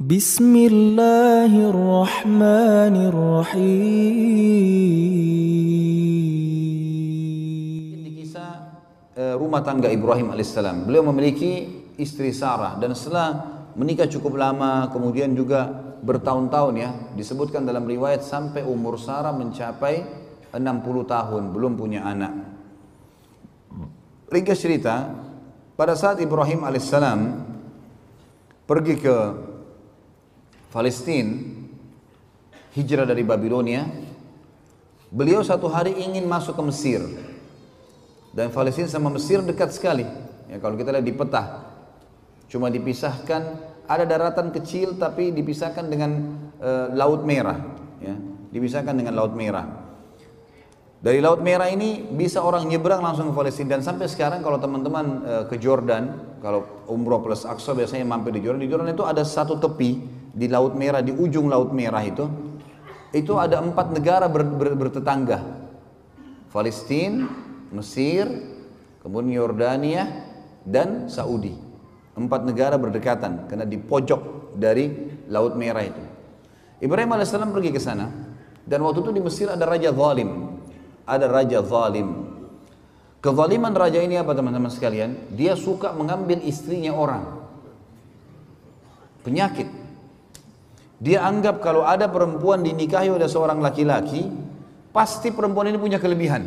Bismillahirrahmanirrahim. Di kisah rumah tangga Ibrahim alaihissalam, beliau memiliki istri Sarah dan setelah menikah cukup lama, kemudian juga bertahun-tahun ya, disebutkan dalam riwayat sampai umur Sarah mencapai 60 tahun, belum punya anak. Ringkas cerita, pada saat Ibrahim alaihissalam pergi ke Palestina, hijrah dari Babilonia, beliau satu hari ingin masuk ke Mesir. Dan Palestina sama Mesir dekat sekali. Ya, kalau kita lihat di peta, cuma dipisahkan, ada daratan kecil tapi dipisahkan dengan Laut Merah. Ya, dipisahkan dengan Laut Merah. Dari Laut Merah ini bisa orang nyebrang langsung ke Palestina. Dan sampai sekarang kalau teman-teman ke Jordan, kalau umroh plus Aqsa biasanya mampir di Jordan. Di Jordan itu ada satu tepi di Laut Merah, di ujung Laut Merah itu ada 4 negara bertetangga. Palestina, Mesir, kemudian Yordania dan Saudi. 4 negara berdekatan karena di pojok dari Laut Merah itu. Ibrahim alaihissalam pergi ke sana dan waktu itu di Mesir ada raja zalim. Ada raja zalim. Kezaliman raja ini apa teman-teman sekalian? Dia suka mengambil istrinya orang. Penyakit. Dia anggap kalau ada perempuan dinikahi oleh seorang laki-laki, pasti perempuan ini punya kelebihan.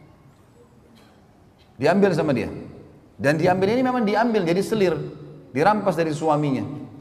Diambil sama dia. Dan diambil ini memang diambil jadi selir, dirampas dari suaminya.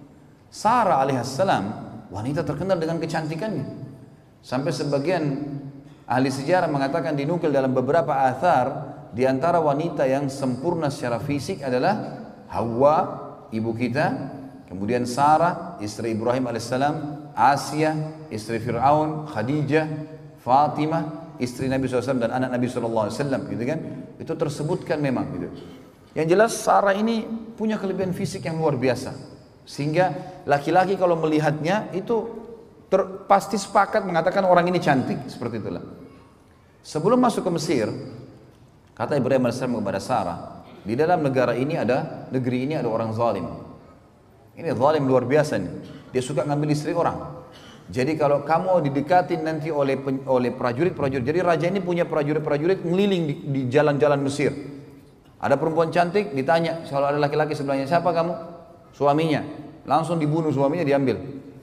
Sarah alaihissalam wanita terkenal dengan kecantikannya. Sampai sebagian ahli sejarah mengatakan, dinukil dalam beberapa athar, di antara wanita yang sempurna secara fisik adalah Hawa, ibu kita, kemudian Sarah, istri Ibrahim alaihissalam, Asia, istri Fir'aun, Khadijah, Fatimah, istri Nabi SAW dan anak Nabi SAW, gitu kan? Itu tersebutkan memang gitu. Yang jelas Sarah ini punya kelebihan fisik yang luar biasa, sehingga laki-laki kalau melihatnya itu pasti sepakat mengatakan orang ini cantik, seperti itulah. Sebelum masuk ke Mesir, kata Ibrahim AS kepada Sarah, di dalam negeri ini ada orang zalim. Ini zalim luar biasa nih. Dia suka ngambil istri orang. Jadi kalau kamu didekatin nanti oleh prajurit-prajurit. Jadi raja ini punya prajurit-prajurit ngeliling di jalan-jalan Mesir. Ada perempuan cantik, ditanya kalau ada laki-laki sebelahnya, siapa kamu? Suaminya. Langsung dibunuh suaminya, diambil.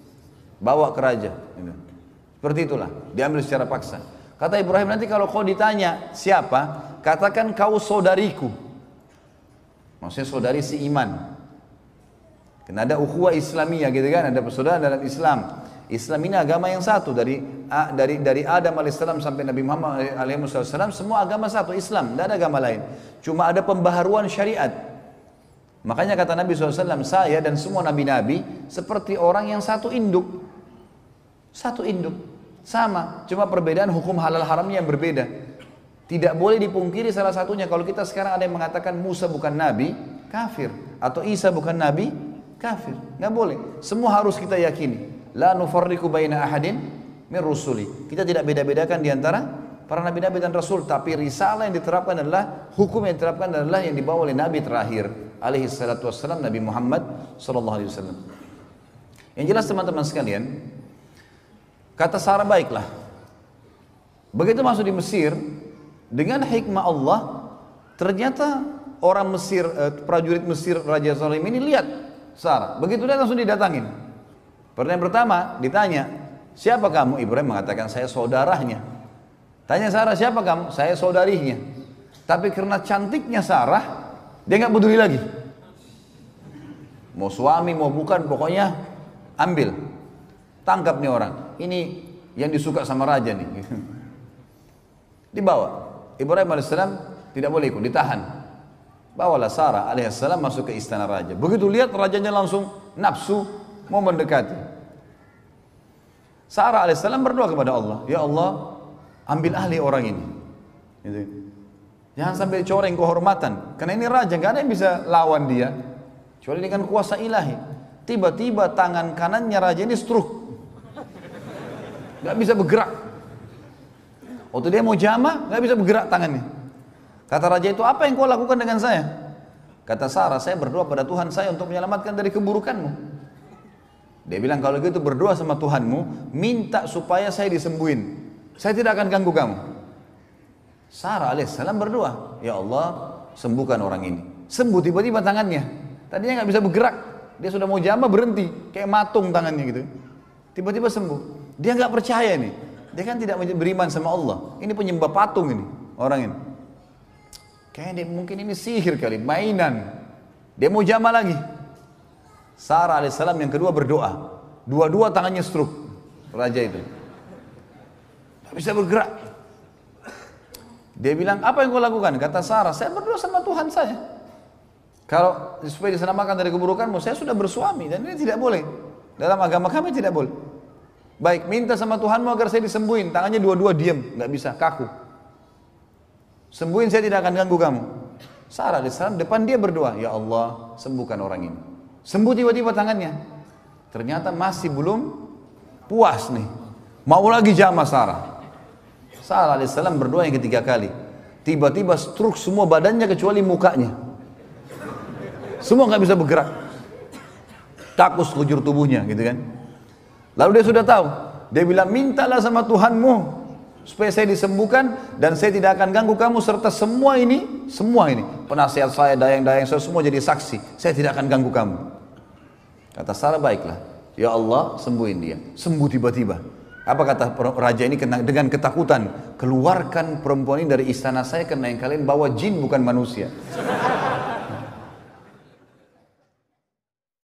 Bawa ke raja. Seperti itulah, diambil secara paksa. Kata Ibrahim, nanti kalau kau ditanya siapa, katakan kau saudariku. Maksudnya saudari si iman. Karena ada ukhuwah Islamiyah gitu kan, ada persaudaraan dalam Islam. Islam ini agama yang satu, dari Adam alaihissalam sampai Nabi Muhammad alaihissalam, semua agama satu, Islam, tidak ada agama lain. Cuma ada pembaharuan syariat. Makanya kata Nabi SAW, saya dan semua nabi-nabi seperti orang yang satu induk. Satu induk, sama, cuma perbedaan hukum halal haramnya yang berbeda. Tidak boleh dipungkiri salah satunya. Kalau kita sekarang ada yang mengatakan Musa bukan nabi, kafir. Atau Isa bukan nabi, kafir. Nggak boleh, semua harus kita yakini. La nufarriqu baina ahadin min rusuli. Kita tidak beda-bedakan di antara para nabi-nabi dan rasul, tapi risalah yang diterapkan adalah, hukum yang diterapkan adalah yang dibawa oleh nabi terakhir alaihi salatu wassalam, Nabi Muhammad sallallahu alaihi wasallam. Yang jelas teman-teman sekalian, kata Sarah, baiklah. Begitu masuk di Mesir, dengan hikmah Allah, ternyata orang Mesir, prajurit Mesir Raja Salim ini lihat Sarah. Begitu dia langsung didatangin. Pertanyaan pertama ditanya, siapa kamu? Ibrahim mengatakan, saya saudaranya. Tanya Sarah, siapa kamu? Saya saudarinya. Tapi karena cantiknya Sarah, dia nggak peduli lagi. Mau suami, mau bukan, pokoknya ambil. Tangkap nih orang. Ini yang disuka sama raja nih. Dibawa. Ibrahim alaihissalam tidak boleh ikut, ditahan. Bawalah Sarah alaihissalam masuk ke istana raja. Begitu lihat rajanya langsung nafsu mau mendekati. Sarah alaihissalam berdoa kepada Allah, ya Allah, ambil alih orang ini. Gitu. Jangan sampai coreng kehormatan, karena ini raja, gak ada yang bisa lawan dia kecuali dengan kuasa ilahi. Tiba-tiba tangan kanannya raja ini stroke, gak bisa bergerak. Waktu dia mau jamah, gak bisa bergerak tangannya. Kata raja itu, apa yang kau lakukan dengan saya? Kata Sarah, saya berdoa pada Tuhan saya untuk menyelamatkan dari keburukanmu. Dia bilang, kalau gitu berdoa sama Tuhanmu, minta supaya saya disembuhin. Saya tidak akan ganggu kamu. Sarah alaihissalam berdoa, ya Allah, sembuhkan orang ini. Sembuh tiba-tiba tangannya. Tadinya nggak bisa bergerak. Dia sudah mau jama berhenti, kayak matung tangannya gitu. Tiba-tiba sembuh. Dia nggak percaya nih. Dia kan tidak beriman sama Allah. Ini penyembah patung ini, orang ini. Kayaknya mungkin ini sihir kali, mainan. Dia mau jama lagi. Sarah alaihissalam yang kedua berdoa. Dua-dua tangannya stroke. Raja itu. Tidak bisa bergerak. Dia bilang, apa yang kau lakukan? Kata Sarah, saya berdoa sama Tuhan saya. Kalau supaya diselamatkan dari keburukanmu, saya sudah bersuami. Dan ini tidak boleh. Dalam agama kami tidak boleh. Baik, minta sama Tuhanmu agar saya disembuhin. Tangannya dua-dua diam, nggak bisa, kaku. Sembuhin, saya tidak akan ganggu kamu. Sarah alaihissalam depan dia berdoa, ya Allah, sembuhkan orang ini. Sembuh tiba-tiba tangannya. Ternyata masih belum puas nih. Mau lagi jama Sarah. Sarah alaihissalam berdoa yang ketiga kali. Tiba-tiba stroke semua badannya kecuali mukanya. Semua nggak bisa bergerak. Takut sekujur tubuhnya gitu kan. Lalu dia sudah tahu. Dia bilang, mintalah sama Tuhanmu supaya saya disembuhkan dan saya tidak akan ganggu kamu serta semua ini penasihat saya, dayang-dayang saya semua jadi saksi. Saya tidak akan ganggu kamu. Kata Sarah, baiklah. Ya Allah, sembuhin dia. Sembuh tiba-tiba. Apa kata raja ini dengan ketakutan? Keluarkan perempuan ini dari istana saya karena yang kalian bawa jin bukan manusia.